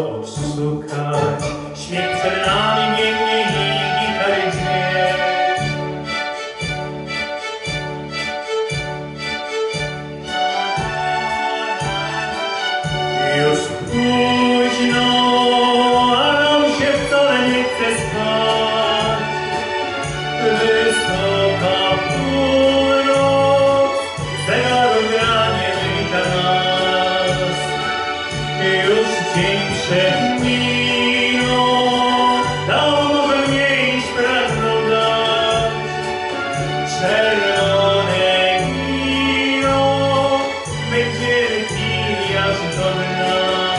odszukać. Śmiech przed nami biegnie i gitary dźwięk. Już późno, a nam się wcale nie chce spać. Wysoka północ, zegarogranie wita nas. Już dzień przed miną, dawno mniej niż pragnął dać. Czerwone wino będziemy pili aż do dna.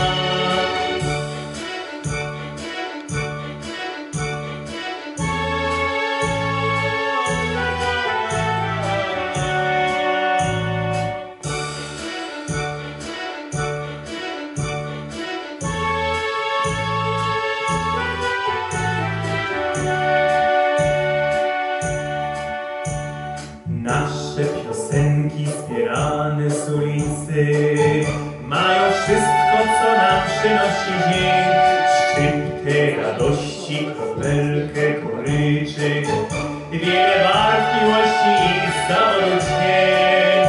Nasze piosenki zbierane z ulicy mają wszystko, co nam przynosi dzień. Szczyptę radości, kropelkę goryczy, wiele barw miłości i zawodu dźwięk.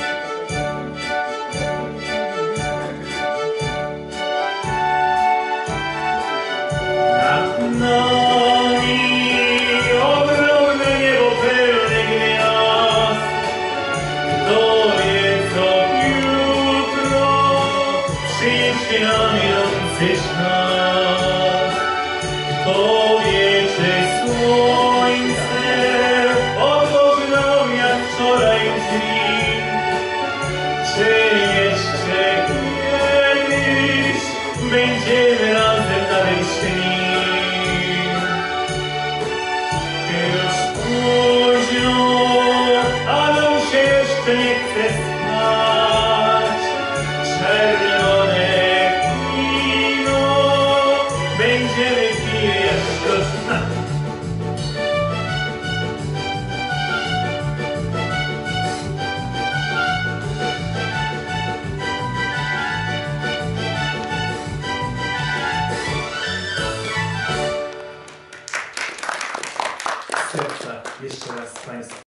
Nad nami ogromne niebo pełne gwiazd. Kto wie, co jutro przyniesie nam idący czas. Kto wie, czy słońce otworzy nam jak wczoraj drzwi. Czy jeszcze kiedyś będziemy razem na wyśni. Już późno, a nam się jeszcze nie chce spać. Czerwone wino będziemy pili aż do dna. Serca jeszcze raz Państwu.